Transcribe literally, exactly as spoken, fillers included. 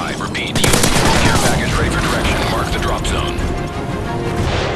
five. Repeat, U S C care package ready for direction. Mark the drop zone.